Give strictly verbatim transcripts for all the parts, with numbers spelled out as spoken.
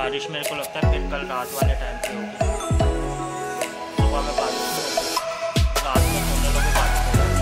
बारिश मेरे को लगता है फिर कल रात वाले टाइम पे होगी। सुबह में बारिश होगी, रात में सोने लोगों बारिश होगी।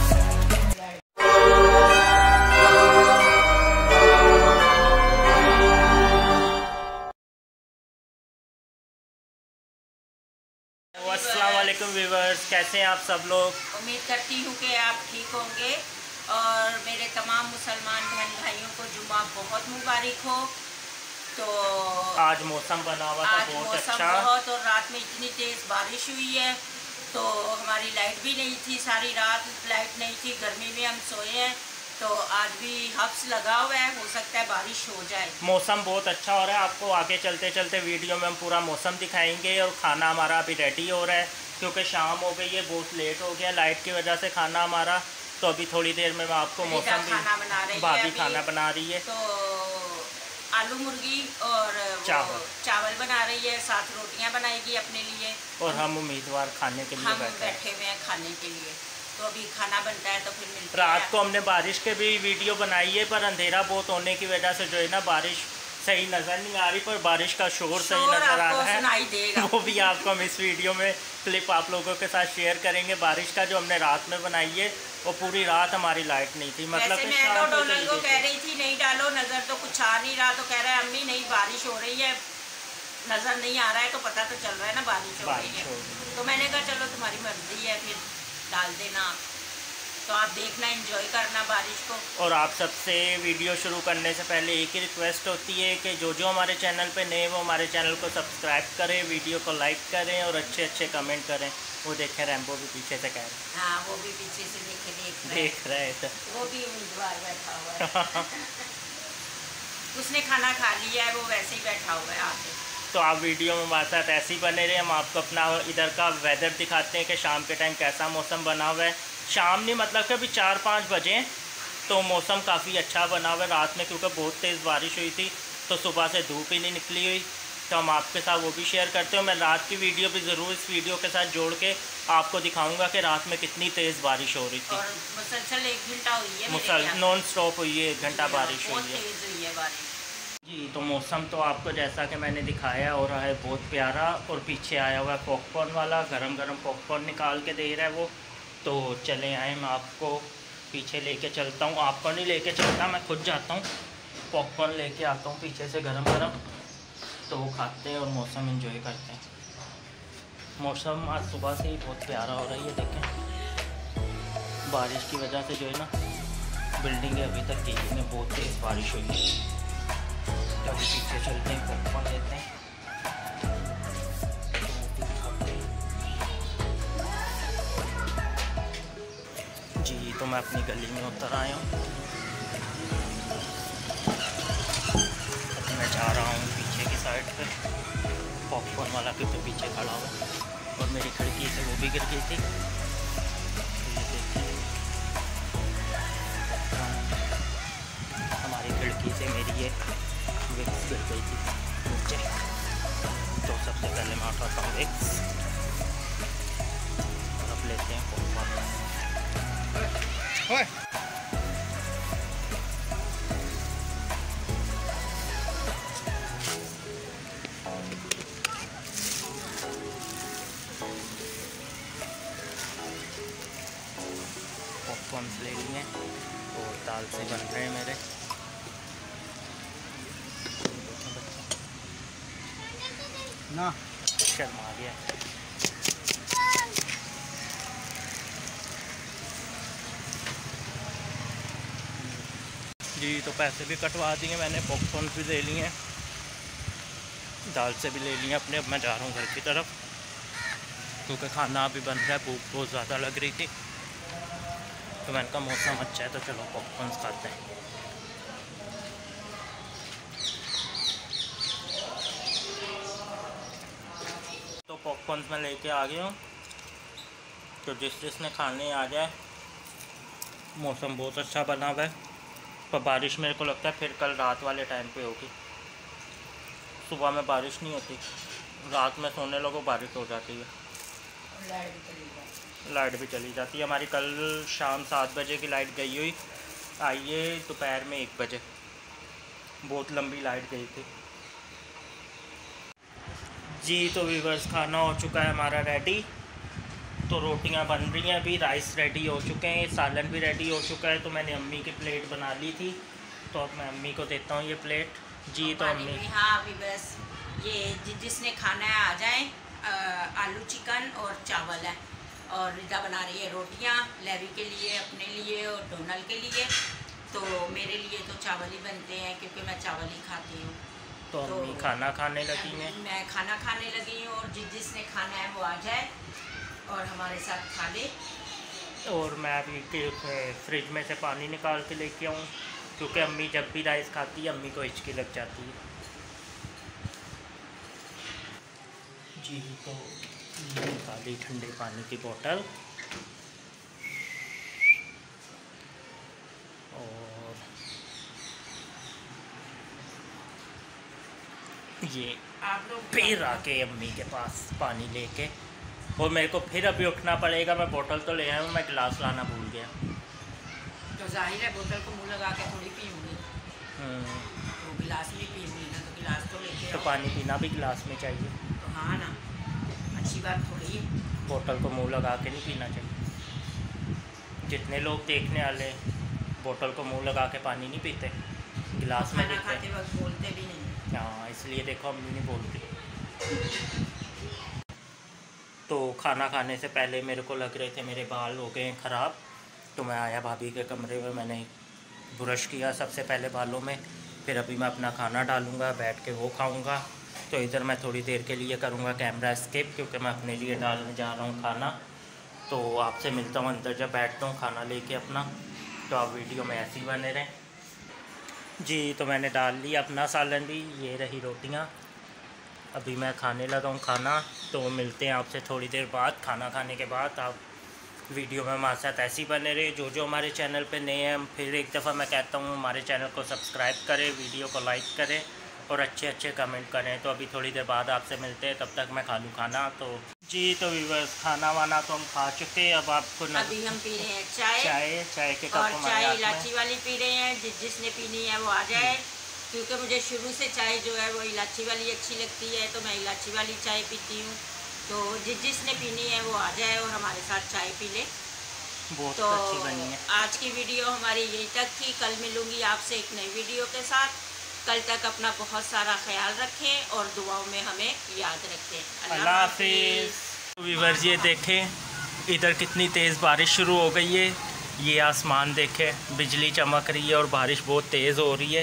अस्सलाम वालेकुम व्यूअर्स, कैसे हैं आप सब लोग। उम्मीद करती हूँ कि आप ठीक होंगे और मेरे तमाम मुसलमान बहन भाइयों को जुम्मा बहुत मुबारक हो। तो आज मौसम बना हुआ था बहुत अच्छा बहुत, और रात में इतनी तेज़ बारिश हुई है तो हमारी लाइट भी नहीं थी, सारी रात लाइट नहीं थी, गर्मी में हम सोए हैं। तो आज भी हब्स लगा हुआ है, हो सकता है बारिश हो जाए। मौसम बहुत अच्छा हो रहा है। आपको आगे चलते चलते वीडियो में हम पूरा मौसम दिखाएंगे। और खाना हमारा अभी रेडी हो रहा है क्योंकि शाम हो गई है, बहुत लेट हो गया लाइट की वजह से खाना हमारा। तो अभी थोड़ी देर में मैं आपको मौसम भी खाना बना रही भाभी खाना बना रही है। तो आलू मुर्गी और चावल चावल बना रही है, साथ रोटियां बनाएगी अपने लिए। और हम उम्मीदवार खाने के लिए हम बैठे बैठे हुए हैं खाने के लिए। तो अभी खाना बनता है तो फिर मिलते हैं। रात को हमने बारिश के भी वीडियो बनाई है, पर अंधेरा बहुत होने की वजह से जो है ना बारिश सही नज़र नहीं आ रही, पर बारिश का शोर सही नज़र आ रहा है। वो भी आपको हम इस वीडियो में क्लिप आप लोगों के साथ शेयर करेंगे। बारिश का जो हमने रात में बनाई है वो पूरी रात हमारी लाइट नहीं थी, मतलब मैं तो डोनल को कह रही थी नहीं डालो नज़र, तो कुछ आ नहीं रहा। तो कह रहा है अम्मी नहीं बारिश हो रही है, नज़र नहीं आ रहा है, तो पता तो चल रहा है ना बारिश हो रही है। तो मैंने कहा चलो तुम्हारी मर्जी है, फिर डाल देना आप। तो आप देखना, एंजॉय करना बारिश को। और आप सबसे वीडियो शुरू करने से पहले एक ही रिक्वेस्ट होती है कि जो जो हमारे चैनल पे नए वो हमारे चैनल को सब्सक्राइब करें, वीडियो को लाइक करें और अच्छे अच्छे कमेंट करें। वो देखें रैम्बो भी पीछे से कह रहे हैं। हाँ, वो भी पीछे से देखे देख रहे देख रहे थे, वो भी उम्मीदवार बैठा हुआ है। उसने खाना खा लिया है, वो वैसे ही बैठा हुआ है आके। तो आप वीडियो में हमारे साथ ऐसे ही बने रहे। हम आपको अपना इधर का वेदर दिखाते हैं कि शाम के टाइम कैसा मौसम बना हुआ है। शाम नहीं, मतलब कि अभी चार पाँच बजे तो मौसम काफ़ी अच्छा बना हुआ है। रात में क्योंकि बहुत तेज़ बारिश हुई थी तो सुबह से धूप ही नहीं निकली हुई, तो हम आपके साथ वो भी शेयर करते हैं। मैं रात की वीडियो भी ज़रूर इस वीडियो के साथ जोड़ के आपको दिखाऊंगा कि रात में कितनी तेज़ बारिश हो रही थी। और मुसलसल एक घंटा हुई है, मुसल नॉन स्टॉप हुई है, एक घंटा बारिश हुई है। तेज़ हुई है बारिश जी। तो मौसम तो आपको जैसा कि मैंने दिखाया हो रहा है बहुत प्यारा। और पीछे आया हुआ है पॉपकॉर्न वाला, गरम गरम पॉपकॉर्न निकाल के दे रहा है वो। तो चले आए, मैं आपको पीछे लेके चलता हूँ। आपको नहीं लेके चलता, मैं खुद जाता हूँ, पॉपकॉर्न लेके आता हूँ पीछे से गरम गरम। तो वो खाते हैं और मौसम एंजॉय करते हैं। मौसम आज सुबह से ही बहुत प्यारा हो रही है। देखें बारिश की वजह से जो है ना बिल्डिंगें अभी तक गिरी में बहुत तेज़ बारिश हुई है। तो अभी पीछे चलते हैं, पॉपकॉर्न लेते हैं। जी। तो मैं अपनी गली में उतर आया हूँ, मैं जा रहा हूँ पीछे की साइड पे। पॉपकॉर्न वाला क्योंकि पीछे खड़ा हुआ और मेरी खिड़की से वो भी गिर गई थी। तो ये देखिए हमारी खिड़की से मेरी ये विक्स गिर गई थी नीचे। तो सबसे पहले मैं उठाता हूँ विक्स और अब लेते हैं पॉपकॉर्न। पॉपकॉर्न्स ले लिए और दाल से बन रहे हैं मेरे। ना शर्मा गया। जी। तो पैसे भी कटवा दिए मैंने, पॉपकॉर्न भी ले लिए, दाल से भी ले लिए अपने। अब मैं जा रहा हूँ घर की तरफ क्योंकि खाना अभी बन रहा है, भूख बहुत ज़्यादा लग रही थी। तो मैंने कहा मौसम अच्छा है तो चलो पॉपकॉर्न खाते हैं। तो पॉपकॉर्न मैं लेके आ गया हूँ, तो जिस जिसने खाने आ जाए। मौसम बहुत अच्छा बना हुआ है, पर बारिश मेरे को लगता है फिर कल रात वाले टाइम पे होगी। सुबह में बारिश नहीं होती, रात में सोने लोगों बारिश हो जाती है, लाइट भी चली जाती है। हमारी कल शाम सात बजे की लाइट गई हुई, आई है दोपहर में एक बजे, बहुत लंबी लाइट गई थी। जी तो व्यूअर्स खाना हो चुका है हमारा रेडी। तो रोटियां बन रही हैं अभी, राइस रेडी हो चुके हैं, सालन भी रेडी हो चुका है। तो मैंने अम्मी की प्लेट बना ली थी, तो अब मैं अम्मी को देता हूँ ये प्लेट। जी तो अम्मी हाँ अभी बस ये जिसने खाना है आ जाए। आलू चिकन और चावल है और रिदा बना रही है रोटियां लेवी के लिए, अपने लिए और डोनल के लिए। तो मेरे लिए तो चावल ही बनते हैं क्योंकि मैं चावल ही खाती हूँ। तो अम्मी तो खाना खाने लगी हैं, मैं खाना खाने लगी हूँ और जिस जिसने खाना है वो आ जाए और हमारे साथ खा ले। और मैं अभी फ्रिज में से पानी निकाल के लेके आऊँ क्योंकि अम्मी जब भी राइस खाती है अम्मी को हिचकी लग जाती है। जी तो निकाली ठंडे पानी की बोतल और ये आप लोग फिर आके अम्मी के पास पानी लेके, और मेरे को फिर अभी उठना पड़ेगा। मैं बोतल तो ले आया हूँ, मैं गिलास लाना भूल गया। तो जाहिर है बोतल को मुंह लगा के थोड़ी पीऊँगी, तो गिलास में पीऊँगी ना, तो गिलास तो लेके तो पानी पीना भी गिलास में चाहिए। तो हाँ ना, अच्छी बात थोड़ी है। बोतल को मुंह लगा के नहीं पीना चाहिए। जितने लोग देखने वाले बोतल को मुंह लगा के पानी नहीं पीते, गिलास में खाना खाते वक्त बोलते भी नहीं। हाँ इसलिए देखो अम्मी नहीं बोलती। तो खाना खाने से पहले मेरे को लग रहे थे मेरे बाल हो गए ख़राब, तो मैं आया भाभी के कमरे में, मैंने ब्रश किया सबसे पहले बालों में। फिर अभी मैं अपना खाना डालूँगा, बैठ के वो खाऊँगा। तो इधर मैं थोड़ी देर के लिए करूँगा कैमरा स्किप क्योंकि मैं अपने लिए डालने जा रहा हूँ खाना। तो आपसे मिलता हूँ अंदर जब बैठता हूँ खाना लेके अपना। तो आप वीडियो में ऐसे ही बने रहें। जी तो मैंने डाल लिया अपना सालन भी, ये रही रोटियाँ। अभी मैं खाने लगा हूँ खाना, तो मिलते हैं आपसे थोड़ी देर बाद खाना खाने के बाद। आप वीडियो में हमारे साथ ऐसे ही बने रहे। जो जो हमारे चैनल पे नए हैं, फिर एक दफ़ा मैं कहता हूँ हमारे चैनल को सब्सक्राइब करें, वीडियो को लाइक करें और अच्छे अच्छे कमेंट करें। तो अभी थोड़ी देर बाद आपसे मिलते हैं, तब तक मैं खा लूँ खाना। तो जी तो व्यूअर्स खाना वाना तो हम खा चुके हैं। अब आपको न... अभी हम पी रहे हैं चाय चाय चाय के कप, और चाय इलायची वाली पी रहे हैं। जिस जिसने पीनी है वो आ जाए, क्योंकि मुझे शुरू से चाय जो है वो इलायची वाली अच्छी लगती है, तो मैं इलायची वाली चाय पीती हूँ। तो जिस जिसने पीनी है वो आ जाए और हमारे साथ चाय पी ले। बहुत तो अच्छी बनी है। आज की वीडियो हमारी यही तक थी। कल मिलूँगी आपसे एक नई वीडियो के साथ। कल तक अपना बहुत सारा ख्याल रखें और दुआओं में हमें याद रखें। अल्लाह हाफिज़। व्यूअर्स ये देखें इधर कितनी तेज़ बारिश शुरू हो गई है। ये आसमान देखें, बिजली चमक रही है और बारिश बहुत तेज़ हो रही है।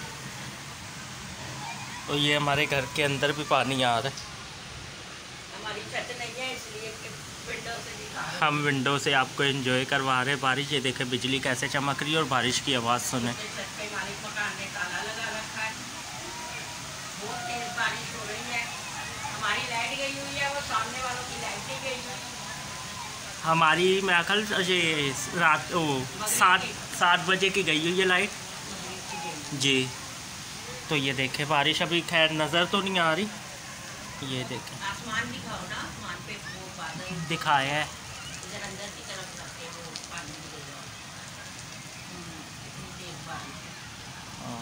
तो ये हमारे घर के अंदर भी पानी आ रहा है। हमारी छत नहीं है इसलिए विंडो से दिखा रहे हैं। हम विंडो से आपको एंजॉय करवा रहे हैं बारिश। ये देखें बिजली कैसे चमक रही है और बारिश की आवाज़ सुने। छत पे मालिक मकान ने ताला लगा रखा है, बहुत तेज़ बारिश हो रही है। हमारी लाइट गई हुई है, वो सामने वालों की लाइट नहीं गई है। हमारी मैं कल ये रात ओ सात सात बजे की गई हुई है लाइट जी। तो ये देखें बारिश अभी खैर नज़र तो नहीं आ रही। ये देखें आसमान दिखाओ ना, आसमान पे वो बादल दिखाया है। इधर अंदर की तरफ जाके वो पानी गिरेगा। इतनी तेज बारिश है।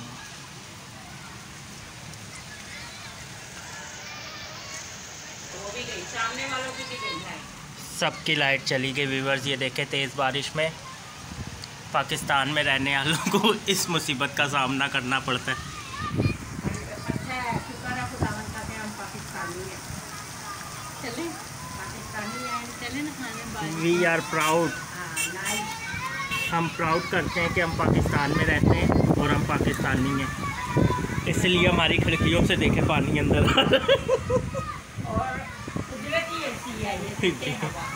वो भी गई, सामने वालों की भी गई है। सबकी लाइट चली गई व्यूअर्स। ये देखें तेज़ बारिश में पाकिस्तान में रहने वालों को इस मुसीबत का सामना करना पड़ता है। वी आर प्राउड, हम प्राउड करते हैं कि हम पाकिस्तान में रहते हैं और हम पाकिस्तानी हैं। इसलिए हमारी खिड़कियों से देखे पानी अंदर आ रहा है। और कुदरती ऐसी है ये।